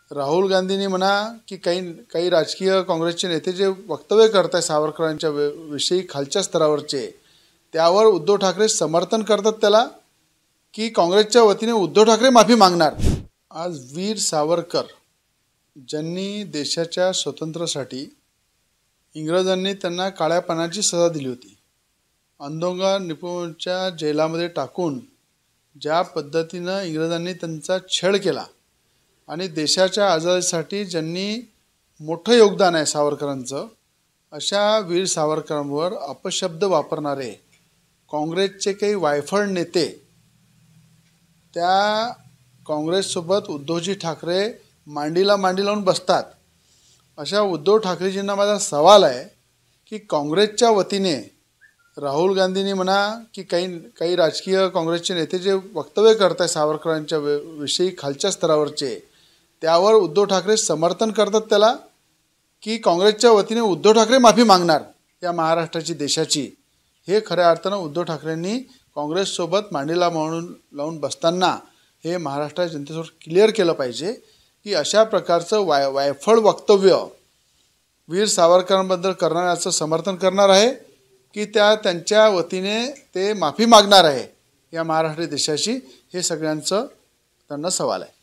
राहुल गांधींनी म्हणा की काही राजकीय काँग्रेसचे नेते जे वक्तव्य करत आहेत सावरकरांच्या विषयी खालच्या स्तरावरचे, त्यावर उद्धव ठाकरे समर्थन करतात त्याला की काँग्रेसच्या वतीने उद्धव ठाकरे माफी मागणार। आज वीर सावरकर ज्यांनी देशाच्या स्वातंत्र्यासाठी इंग्रजांनी त्यांना काळ्या पानाची सजा दिली होती, अंदोंगा निपुणच्या जेलामध्ये टाकून ज्या पद्धतीनं इंग्रजांनी त्यांचा छळ केला आणि देशाच्या आझादीसाठी ज्यांनी मोठं योगदान आहे सावरकरांचं, अशा वीर सावरकरांवर अपशब्द वापरणारे काँग्रेसचे काही वायफळ नेते त्या काँग्रेससोबत उद्धवजी ठाकरे मांडीला मांडी लावून बसतात। अशा उद्धव ठाकरेजींना माझा सवाल आहे की काँग्रेसच्या वतीने राहुल गांधींनी म्हणा की काही राजकीय काँग्रेसचे नेते जे वक्तव्य करत आहेत सावरकरांच्या विषयी खालच्या स्तरावरचे, त्यावर उद्धव ठाकरे समर्थन करतात त्याला की काँग्रेसच्या वतीने उद्धव ठाकरे माफी मागणार या महाराष्ट्राची देशाची। हे खऱ्या अर्थानं उद्धव ठाकरेंनी काँग्रेससोबत मांडीला लावून बसताना हे महाराष्ट्राच्या जनतेसमोर क्लिअर केलं पाहिजे की अशा प्रकारचं वायफळ वक्तव्य वीर सावरकरांबद्दल करणाऱ्याचं समर्थन करणार आहे की त्यांच्या वतीने ते माफी मागणार आहे या महाराष्ट्र देशाची। हे सगळ्यांचं त्यांना सवाल आहे।